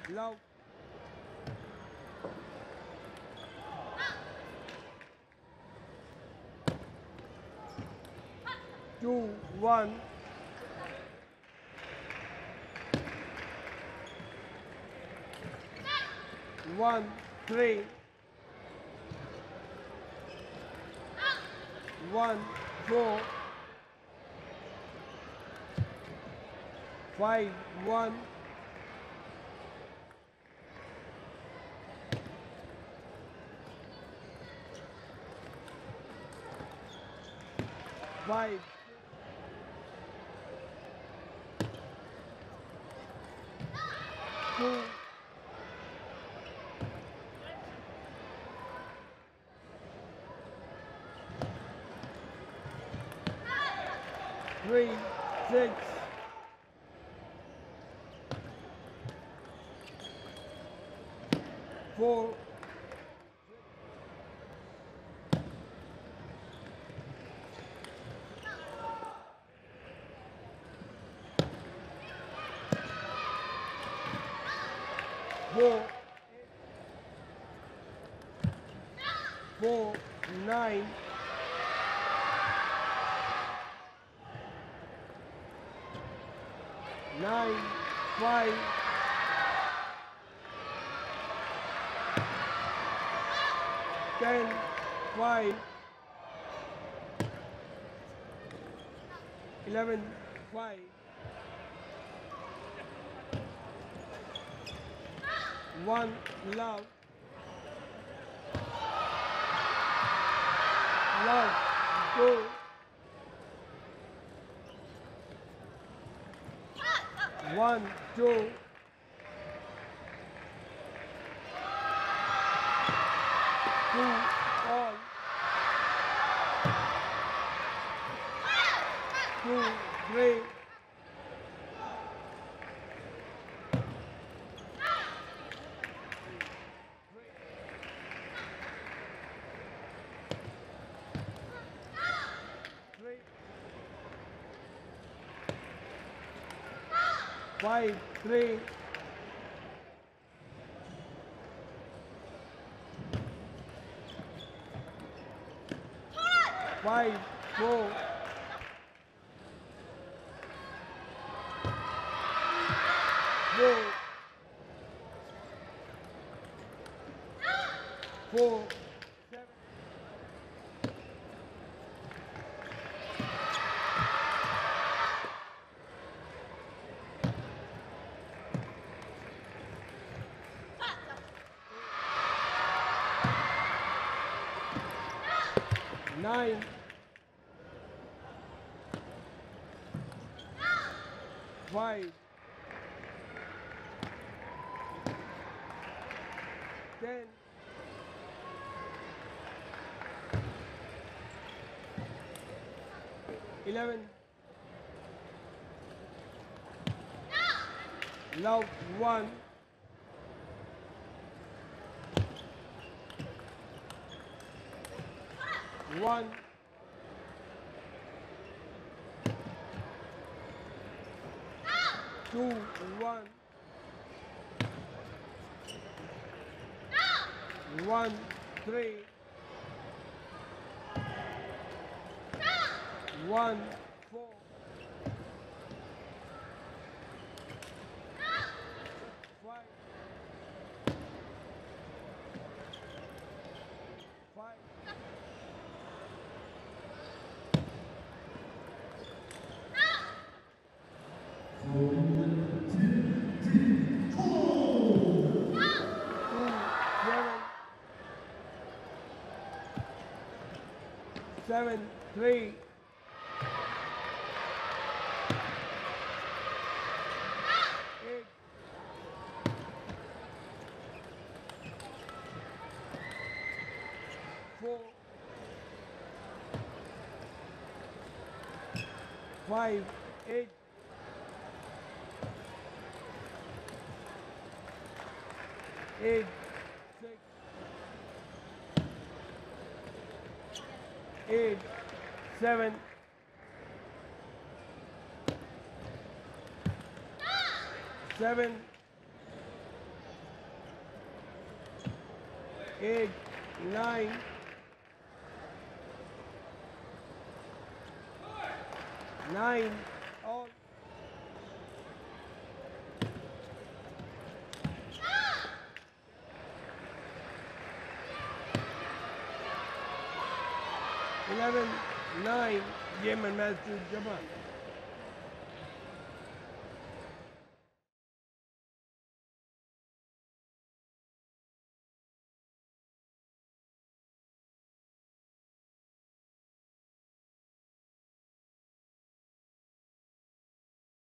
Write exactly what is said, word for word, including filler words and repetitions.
Love. Two, one. One, three. One, four. Five, one. Five. Two. Three, six. Four. Four. Four, nine. Nine, five. Ten, five. Eleven, five. One, love. Love, go. One, two. Two, all. Two, three. Three. Five, three. Five, four. Four. Four. Seven. Nine. Five. Ten. Eleven. Love, one. One. Two, one. One, three. One, four. Five. Five. Seven, three. Eight. Four. Five, eight. Eight, six. Eight, seven. Seven, eight, nine, nine, all. eleven, nine, game and match to Japan.